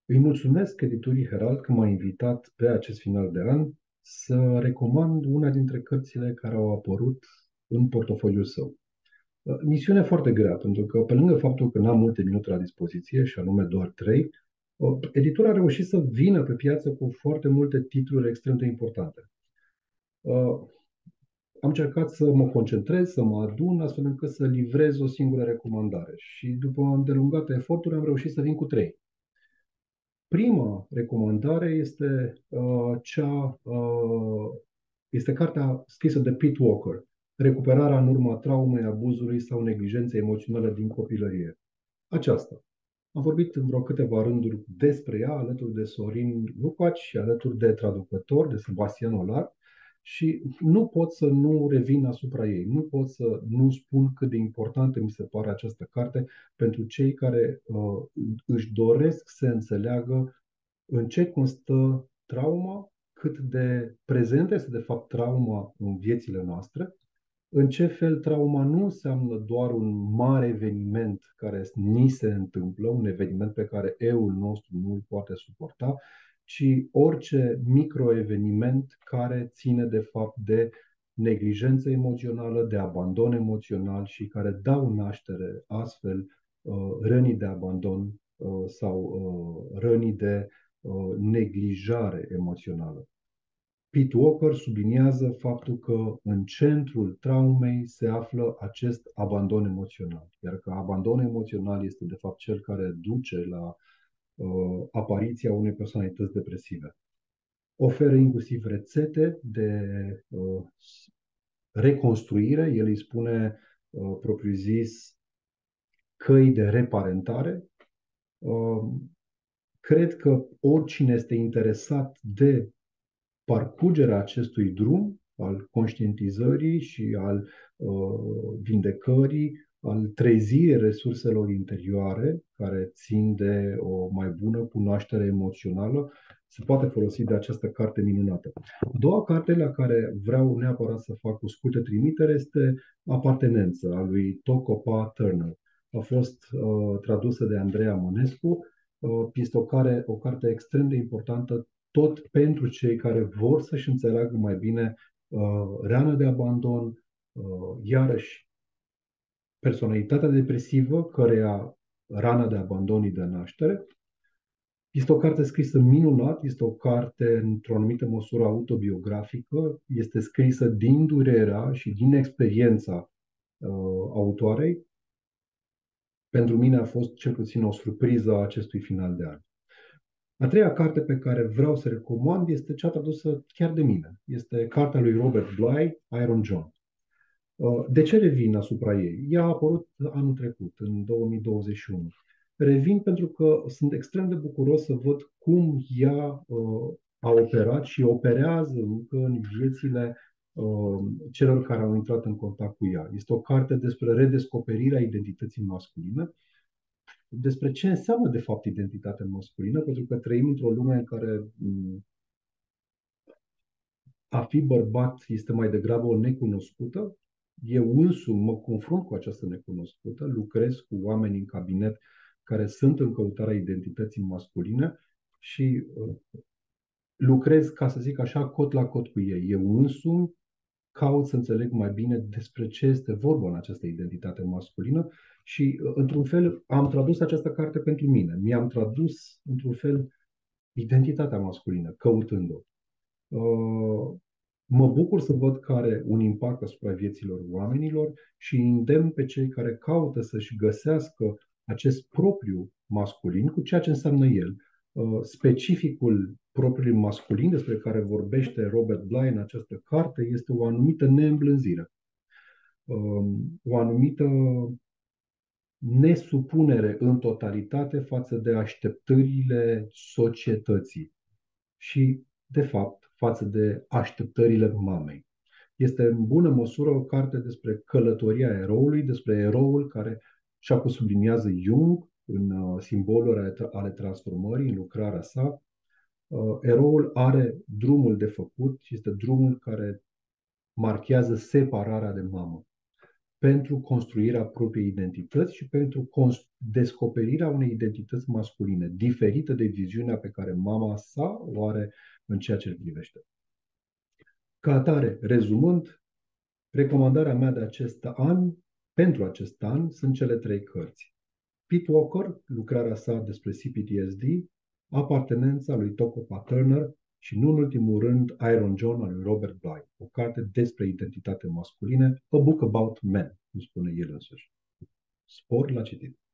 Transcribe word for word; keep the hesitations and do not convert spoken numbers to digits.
Îi mulțumesc editurii Herald că m-a invitat pe acest final de an să recomand una dintre cărțile care au apărut în portofoliul său. Misiune foarte grea, pentru că pe lângă faptul că n-am multe minute la dispoziție, și anume doar trei, editura a reușit să vină pe piață cu foarte multe titluri extrem de importante. Am încercat să mă concentrez, să mă adun, astfel încât să livrez o singură recomandare. Și după îndelungate eforturi am reușit să vin cu trei. Prima recomandare este uh, cea, uh, este cartea scrisă de Pete Walker, Recuperarea în urma traumei, abuzului sau neglijenței emoționale din copilărie. Aceasta. Am vorbit în vreo câteva rânduri despre ea, alături de Sorin Lupaci și alături de traducător, de Sebastian Olar, și nu pot să nu revin asupra ei. Nu pot să nu spun cât de importantă mi se pare această carte pentru cei care uh, își doresc să înțeleagă în ce constă trauma, cât de prezentă este de fapt trauma în viețile noastre, în ce fel trauma nu înseamnă doar un mare eveniment care ni se întâmplă, un eveniment pe care eul nostru nu îl poate suporta, ci orice microeveniment care ține de fapt de neglijență emoțională, de abandon emoțional și care dau naștere astfel uh, rănii de abandon uh, sau uh, rănii de uh, neglijare emoțională. Pete Walker subliniază faptul că în centrul traumei se află acest abandon emoțional, iar că abandon emoțional este de fapt cel care duce la uh, apariția unei personalități depresive. Oferă inclusiv rețete de uh, reconstruire, el îi spune uh, propriu-zis căi de reparentare. Uh, cred că oricine este interesat de parcurgerea acestui drum al conștientizării și al uh, vindecării, al trezirii resurselor interioare care țin de o mai bună cunoaștere emoțională, se poate folosi de această carte minunată. A doua carte la care vreau neapărat să fac o scurtă trimitere este Apartenență, a lui Tocopa Turner. A fost uh, tradusă de Andreea Mănescu. Uh, este o, care, o carte extrem de importantă tot pentru cei care vor să-și înțeleagă mai bine uh, rana de abandon, uh, iarăși personalitatea depresivă, căreia rana de abandon îi dă naștere. Este o carte scrisă minunat, este o carte într-o anumită măsură autobiografică, este scrisă din durerea și din experiența uh, autoarei. Pentru mine a fost cel puțin o surpriză a acestui final de an. A treia carte pe care vreau să recomand este cea tradusă chiar de mine. Este cartea lui Robert Bly, Iron John. De ce revin asupra ei? Ea a apărut anul trecut, în două mii douăzeci și unu. Revin pentru că sunt extrem de bucuros să văd cum ea uh, a operat și operează încă în viețile uh, celor care au intrat în contact cu ea. Este o carte despre redescoperirea identității masculine, despre ce înseamnă de fapt identitatea masculină, pentru că trăim într-o lume în care mm, a fi bărbat este mai degrabă o necunoscută. Eu însumi mă confrunt cu această necunoscută, lucrez cu oameni în cabinet care sunt în căutarea identității masculine și uh, lucrez, ca să zic așa, cot la cot cu ei. Eu însumi caut să înțeleg mai bine despre ce este vorba în această identitate masculină și, uh, într-un fel, am tradus această carte pentru mine. Mi-am tradus, într-un fel, identitatea masculină, căutând-o. Uh, Mă bucur să văd că are un impact asupra vieților oamenilor și îndemn pe cei care caută să-și găsească acest propriu masculin cu ceea ce înseamnă el. Uh, Specificul propriului masculin despre care vorbește Robert Bly în această carte este o anumită neîmblânzire, um, o anumită nesupunere în totalitate față de așteptările societății și, de fapt, față de așteptările mamei. Este în bună măsură o carte despre călătoria eroului, despre eroul care, așa cum subliniază Jung în uh, simboluri ale transformării, în lucrarea sa, uh, eroul are drumul de făcut și este drumul care marchează separarea de mamă. pentru construirea propriei identități și pentru descoperirea unei identități masculine, diferită de viziunea pe care mama sa o are în ceea ce îl privește. Ca atare, rezumând, recomandarea mea de acest an, pentru acest an, sunt cele trei cărți. Pete Walker, lucrarea sa despre C P T S D, Apartenența lui Tocopa Turner și, nu în ultimul rând, Iron John al lui Robert Bly, o carte despre identitate masculine, A Book About Men, cum spune el însuși. Spor la citit!